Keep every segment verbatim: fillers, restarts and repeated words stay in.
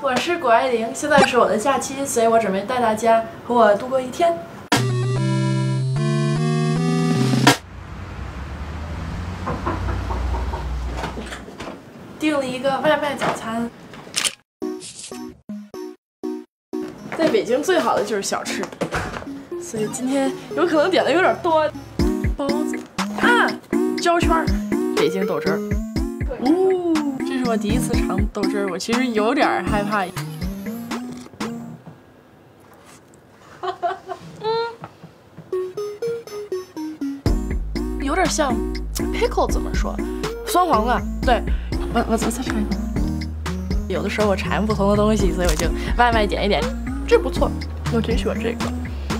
我是谷爱凌，现在是我的假期，所以我准备带大家和我度过一天。订了一个外卖早餐，在北京最好的就是小吃，所以今天有可能点的有点多。包子啊，焦圈儿，北京豆汁儿。呜、哦，这是我第一次尝豆汁儿，我其实有点害怕。有点像 pickle 怎么说？酸黄瓜。对，我我我再尝一口。有的时候我馋不同的东西，所以我就外卖点一点，这不错，我挺喜欢这个。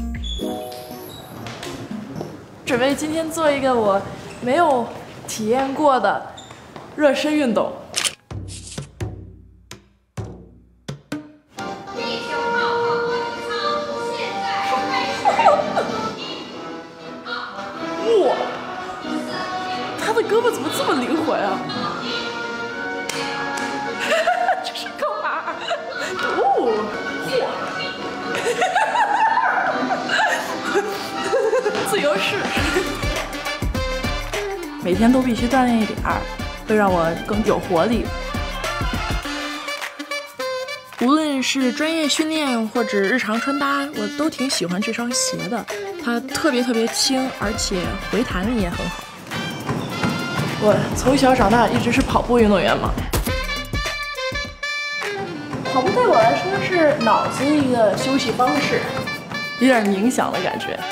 准备今天做一个我没有体验过的热身运动。哇！他的胳膊怎么这么灵活呀？这是干嘛？哦，嚯！自由式。每天都必须锻炼一点儿，会让我更有活力。无论是专业训练或者日常穿搭，我都挺喜欢这双鞋的。它特别特别轻，而且回弹力也很好。我从小长大一直是跑步运动员嘛。跑步对我来说是脑子一个休息方式，有点冥想的感觉。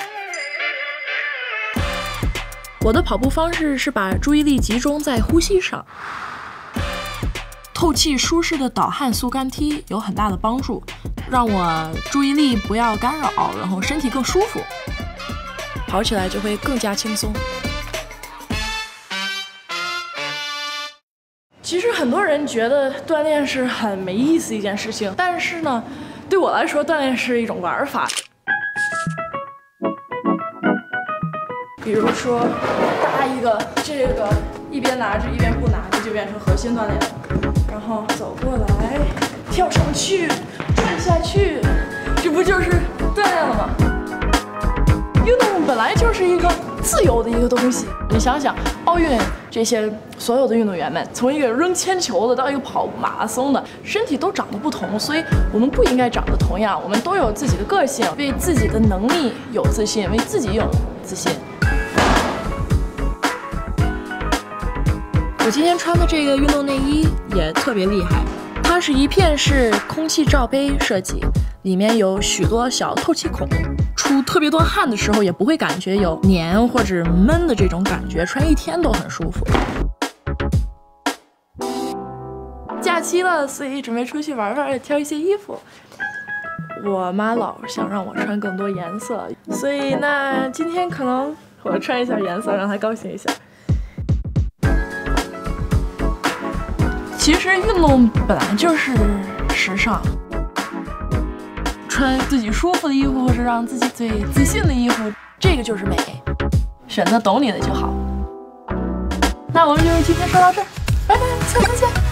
我的跑步方式是把注意力集中在呼吸上，透气舒适的导汗速干梯有很大的帮助，让我注意力不要干扰，然后身体更舒服，跑起来就会更加轻松。其实很多人觉得锻炼是很没意思一件事情，但是呢，对我来说，锻炼是一种玩法。比如说，搭一个这个，一边拿着一边不拿着，就变成核心锻炼了。然后走过来，跳上去，转下去，这不就是锻炼了吗？运动本来就是一个自由的一个东西。你想想，奥运这些所有的运动员们，从一个扔铅球的到一个跑马拉松的，身体都长得不同，所以我们不应该长得同样。我们都有自己的个性，为自己的能力有自信，为自己有自信。我今天穿的这个运动内衣也特别厉害，它是一片式空气罩杯设计，里面有许多小透气孔，出特别多汗的时候也不会感觉有黏或者闷的这种感觉，穿一天都很舒服。假期了，所以准备出去玩玩，挑一些衣服。我妈老想让我穿更多颜色，所以那今天可能我穿一下颜色，让她高兴一下。其实运动本来就是时尚，穿自己舒服的衣服，或者让自己最自信的衣服，这个就是美。选择懂你的就好。那我们就今天说到这儿，拜拜，下次见。